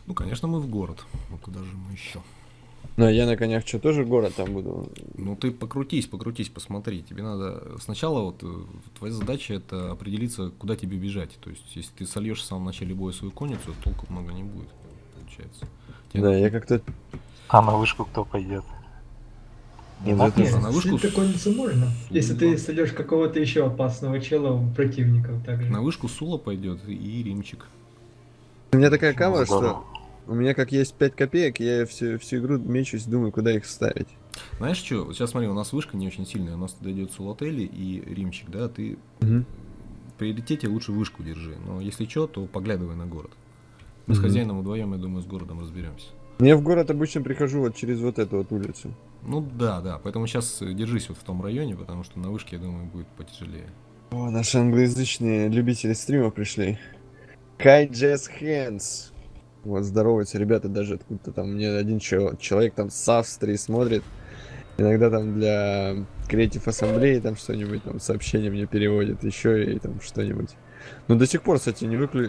Ну, конечно, мы в город. Ну, куда же мы еще? Ну, а я на конях что, тоже город там буду? Ну, ты покрутись, покрутись, посмотри. Тебе надо сначала вот твоя задача это определиться, куда тебе бежать. То есть, если ты сольешь в самом начале боя свою конницу, толку много не будет, получается. Тебе Да, надо я будет... как-то... А на вышку кто пойдет? Не Вот это... А Не, на вышку слить конницу можно, если Сула. ты сойдешь какого-то еще опасного чела у противников также. На вышку Сула пойдет и Римчик. У меня такая Очень камера, здорово. что у меня как есть 5 копеек, я всю игру мечусь, думаю, куда их ставить. Знаешь что, вот сейчас смотри, у нас вышка не очень сильная, у нас туда идет Сулотели и Римчик, да, ты Мгм. в приоритете лучше вышку держи, но если что, то поглядывай на город. Мы с Мгм. хозяином вдвоем, я думаю, с городом разберемся. Я в город обычно прихожу вот через вот эту вот улицу. Ну да, да, поэтому сейчас держись вот в том районе, потому что на вышке, я думаю, будет потяжелее. О, наши англоязычные любители стримов пришли. Hi, Jazz Hands. Вот, здороваются ребята даже откуда-то там. Мне один человек там с Австрии смотрит. Иногда там для Creative ассамблеи там что-нибудь, там сообщение мне переводит, еще и там что-нибудь. Но до сих пор, кстати,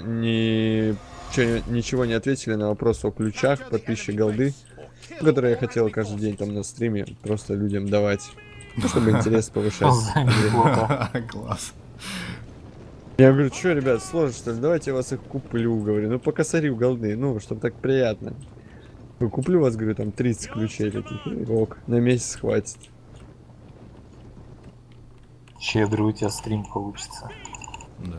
ничего не ответили на вопрос о ключах по 1000 голды, которые я хотел каждый день там на стриме просто людям давать, ну, чтобы интерес повышать. За неплохо. Класс. Я говорю, что, ребят, сложно что ли? Давайте я вас их куплю, говорю. Ну, по косарю голды, ну, чтобы так приятно. Ну, куплю вас, говорю, там 30 ключей таких. И ок, на месяц хватит. Щедрый у тебя стрим получится. Да.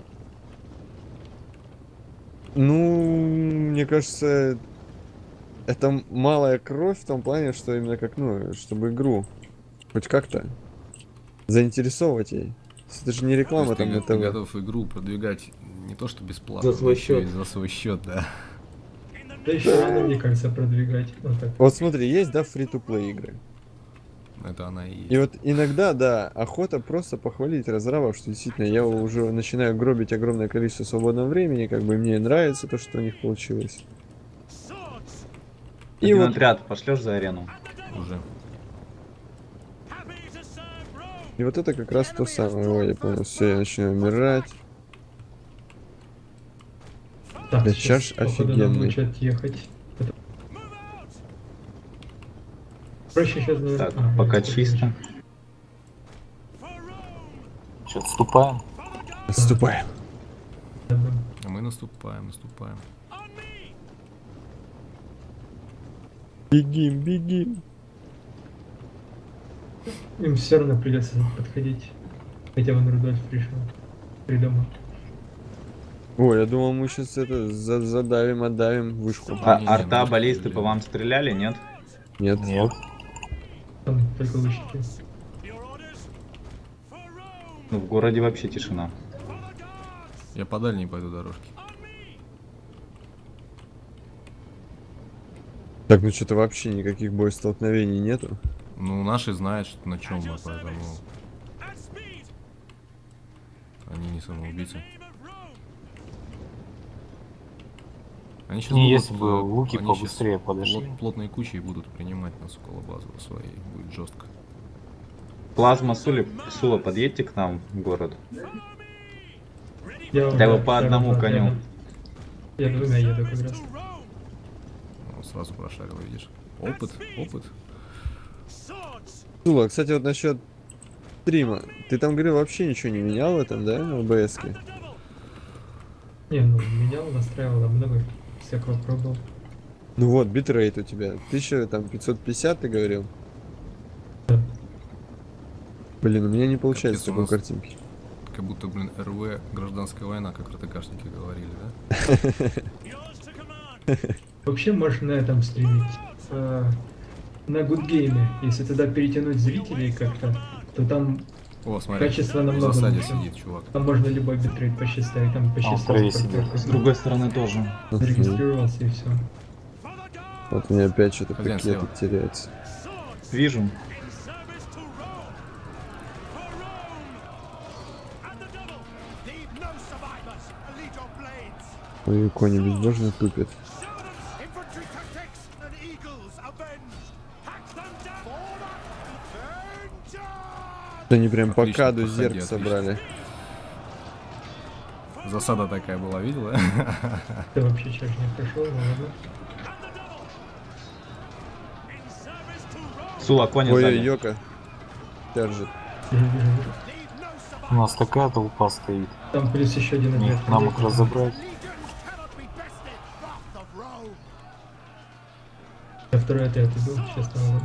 Ну, мне кажется, это малая кровь в том плане, что именно как, ну, чтобы игру хоть как-то заинтересовывать ей. Это же не То реклама есть там на ты ТВ. готов игру продвигать не то что бесплатно, За свой но еще и счет. за свой счет, да. Да еще рано, мне кажется, продвигать. Вот так. Вот смотри, есть, да, фри-то-плей игры. Это она и есть. И вот иногда, да, охота просто похвалить разрабов, что действительно я уже начинаю гробить огромное количество свободного времени, как бы мне нравится то, что у них получилось. И Один вот, отряд пошлешь за арену. Уже. и вот это как раз то самое. Ой, я понял, все, я начинаю умирать. Так, Да, сейчас, чаш походу, нам офигенный. лучше отъехать. Проще сейчас, наверное... Так, пока чисто. Что, отступаем? Отступаем. А мы наступаем, наступаем. Бегим, бегим. Им все равно придется подходить. Хотя вон Рудольф пришел. Придумал. Ой, я думал, мы сейчас это задавим, отдавим вышку. Не-не, на Арта, вышке баллисты тяжелее. по вам стреляли, нет? Нет. Нет. Там только лучники. Ну, в городе вообще тишина. Я по дальней пойду дорожке. Так, ну что-то вообще никаких боестолкновений нету. Ну, наши знают, что на чем мы, поэтому они не самоубийцы. Они сейчас Не, если бы луки они побыстрее щас подошли. плотной кучей будут принимать нас около базы своей. Будет жестко. Плазма Сула, подъедьте к нам в город. Я Хотя бы уже по одному вторым коню. отрядом. Я двумя еду как раз. Ну, сразу прошарил, видишь. Опыт, опыт. Сула, кстати, вот насчет стрима. Ты там, говорил, вообще ничего не менял в этом, да, в ОБС-ке? Не, ну менял, настраивал, много всякого пробовал. Ну вот, битрейт у тебя. 1550, ты говорил? Да. Блин, у меня не получается Капец, у такой нас картинки. как будто, блин, РВ, гражданская война, как РТКшники говорили, да? Вообще можешь на этом стримить. На Good Game. Если туда перетянуть зрителей как-то, то там О, смотри, качество в намного засаде лучше. сидит чувак. Там можно любой битрейт почти ставить, там почти А, 100 втроем партнёр. сидят. С другой стороны тоже. Зарегистрировался и все. Вот у меня опять что-то Хозяин пакеты слева. теряются. Вижу. Ой, кони безбожно тупят. Они прям по Отлично, каду проходи, зерк отлично. собрали. Засада такая была, видела? Ты вообще чаш не прошел, ладно. Сула, кони Ой, сзади. Йока. Держит. У нас такая толпа стоит. Там плюс еще один Их отряд. нам их разобрать. А второй отряд был, сейчас там.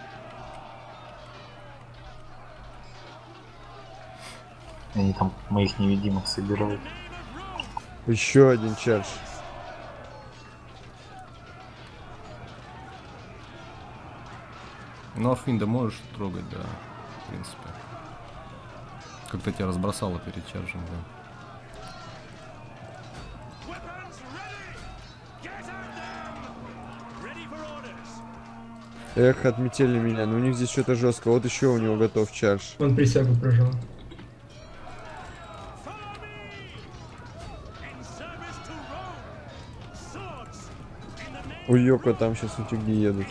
Они там моих невидимых собирают. Еще один чардж. Ну, Арфинда можешь трогать, да, в принципе. Как-то тебя разбросало перед чарджем, да. Эх, отметили меня. Но у них здесь что-то жестко. Вот еще у него готов чардж. Он присягу прожал. У Йока там сейчас утюги едут.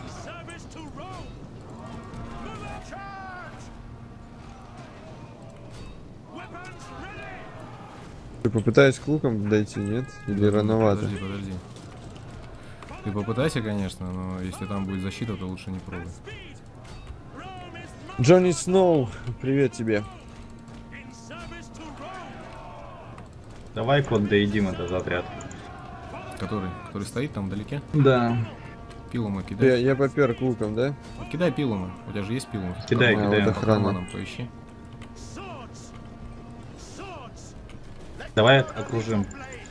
Ты попытаюсь к лукам дойти, нет? Или рановато? Подожди. Ты попытайся, конечно, но если там будет защита, то лучше не пробуй. Джонни Сноу, привет тебе. Давай-ка вот доедим этот отряд. Который стоит там вдалеке? Да. Пилумы кидай. Я попер к лукам, да? Кидай пилумы. У тебя же есть пилумы. Кидай, А, кидай. вот По охрана. карманам поищи. Давай окружим.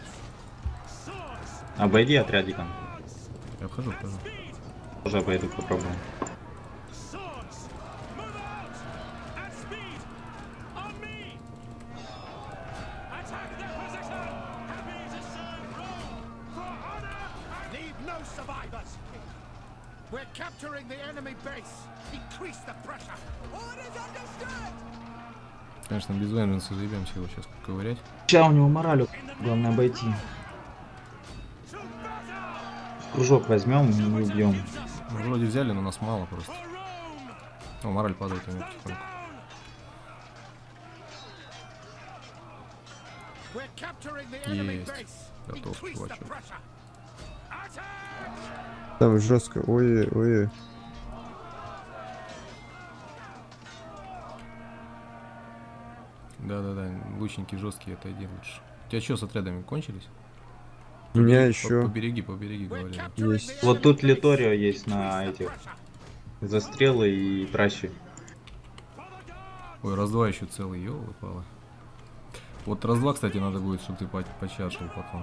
Обойди отрядиком. Я обхожу. Тоже обойду, попробуем. We're capturing the enemy base. Increase the pressure. Orders understood. Конечно, без Венженса заебемся его сейчас ковырять. Сейчас у него мораль, главное обойти. В кружок возьмем и убьем. Ну, вроде взяли, но нас мало просто. О, мораль падает у него потихоньку. We're capturing the enemy Есть. base. Готов, Increase the чувачок. pressure. Там жестко. Ой. Да. Лучники жесткие, отойди лучше. У тебя что, с отрядами кончились? У меня По еще побереги, We're говорили. capturing есть. the Вот enemy тут base. Литорио есть на Increase the этих pressure. застрелы и пращи. Ой, раз-два еще целый, ёлы-палы. Вот раз-два, кстати, надо будет, чтобы ты почашил потом.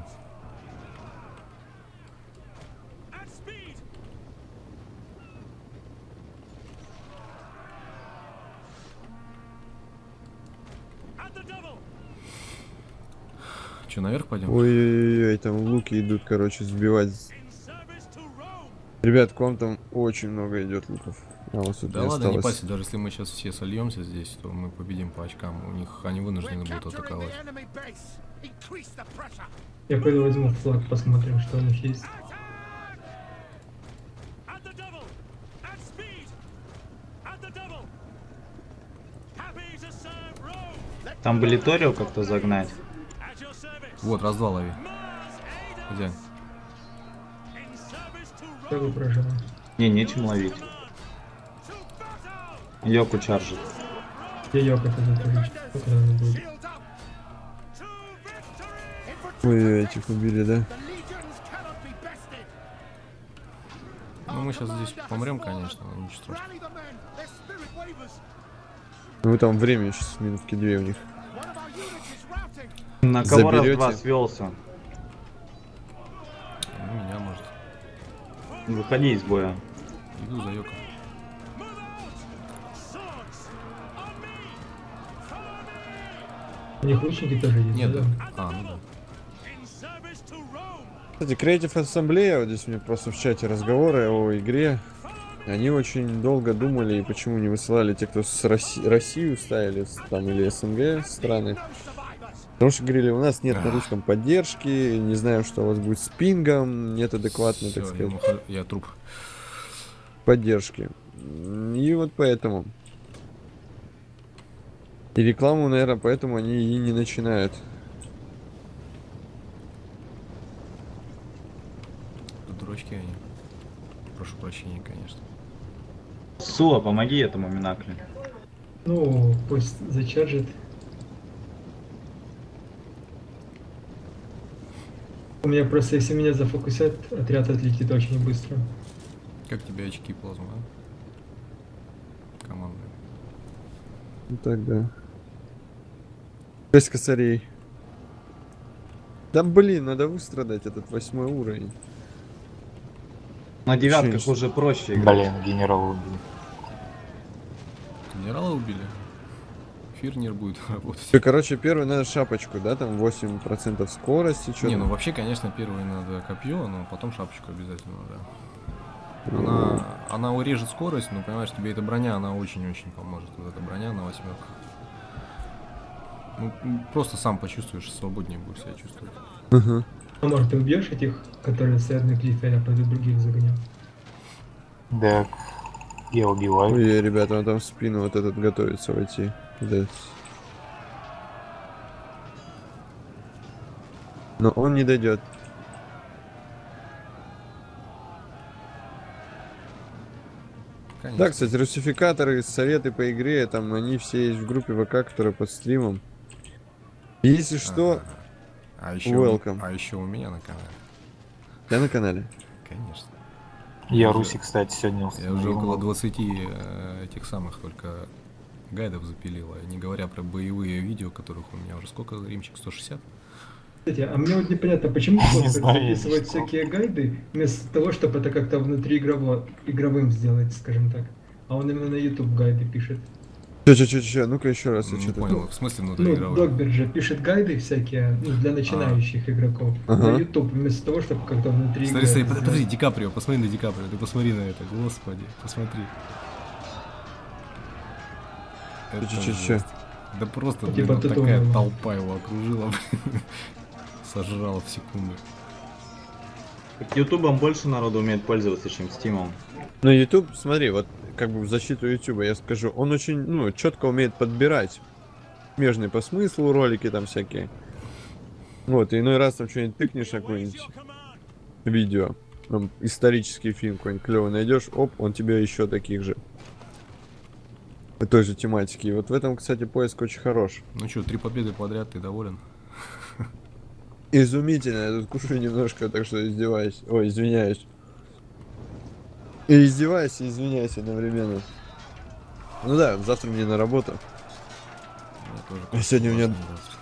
Че, наверх пойдем? Ой, там луки идут, короче, сбивать. Ребят, к вам там очень много идет луков. А у вас тут Да не ладно, не осталось. парься, даже если мы сейчас все сольемся здесь, то мы победим по очкам. У них они вынуждены We're будут capturing атаковать. the enemy base. Increase the pressure. Я пойду возьму флаг, посмотрим, что у них есть. Там бы Литорио как-то загнать. Вот, раз-два лови. Где? Присягу прожал. Не, нечем ловить. Йоку чаржит. Я Йока тогда тоже. Сколько надо будет? Ой, этих убили, да? The legions cannot be bested. Ну, мы сейчас здесь помрем, конечно, но ничего страшного. Rally the men. Their spirit wavers. Ну там время сейчас минутки 2 у них. One of our units is routing. На кого Заберете? раз-два свелся? Ну, меня может. Выходи из боя. Иду за Йоко. У них лучники тоже есть. Нет, да? да. А, ну да. Кстати, Creative Assembly, вот здесь у меня просто в чате разговоры о игре. Они очень долго думали, почему не высылали те, кто с Россию ставили, там, или СНГ страны. Потому что говорили, у нас нет на русском поддержки, не знаю, что у вас будет с пингом, нет адекватной, так Всё, сказать, я труп. поддержки. И вот поэтому. И рекламу, наверное, поэтому они и не начинают. дурачки они. Прошу прощения, конечно. Сула, помоги этому Минакле. Ну, пусть зачаржит. У меня просто, если меня зафокусят, отряд отлетит очень быстро. Как тебе очки плазма, а? Команда. Ну так, да. 6 косарей. Да блин, надо выстрадать этот 8 уровень. На девятках Конечно. уже проще играть. Блин, генерала убили. Генерала убили? Фирнер будет работать. Всё, короче, первый надо шапочку, да, там 8% скорости, что Не, ну вообще, конечно, первый надо копье, но потом шапочку обязательно, да. Она урежет скорость, но понимаешь, тебе эта броня, она очень-очень поможет. Вот эта броня на 8. Ну, просто сам почувствуешь, свободнее будешь себя чувствовать. А может, ты убьешь этих, которые стоят на клифе, а я пойду других загоню? Так, я убиваю. Ой, ребята, он там в спину вот этот готовится войти. Да. Но он не дойдет. Конечно. Да, кстати, русификаторы, советы по игре, там они все есть в группе ВК, которая под стримом. Если что, А еще, welcome. а еще у меня на канале. я на канале. Конечно. Я уже- Руси, кстати, сегодня Я установил. уже около 20 этих самых только гайдов запилил, а не говоря про боевые видео, которых у меня уже сколько, Римчик, 160? Кстати, а мне вот непонятно, почему Не просто знаю, я не записывать искал. всякие гайды, вместо того, чтобы это как-то внутри игровым сделать, скажем так. А он именно на YouTube гайды пишет. Че, ну-ка еще раз, я Не что-то... понял, в смысле Ну, внутриигровой? Догберт же пишет гайды всякие, ну, для начинающих игроков. Ага. На YouTube, вместо того, чтобы как-то внутри Смотри, игры смотри, это подожди, сделать. Ди Каприо, посмотри на Ди Каприо, ты посмотри на это, господи, посмотри. Это Че? жесть. Да просто, блин, Типа вот такая туториала. толпа его окружила, блин. Сожрала в секунду. Ютубом больше народу умеет пользоваться, чем Стимом. Ну, YouTube, смотри, вот как бы в защиту YouTube я скажу, он очень, ну, четко умеет подбирать смежные по смыслу ролики там всякие. Вот, и иной раз там что-нибудь тыкнешь на какое-нибудь видео, там, исторический фильм какой-нибудь клевый найдешь, оп, он тебе еще таких же. Той же тематики. И вот в этом, кстати, поиск очень хорош. Ну что, 3 победы подряд, ты доволен? Изумительно, я тут кушаю немножко, так что издеваюсь. Ой, извиняюсь. И издеваюсь, и извиняюсь одновременно. Ну да, завтра мне на работу. Я тоже А сегодня у меня классно, да.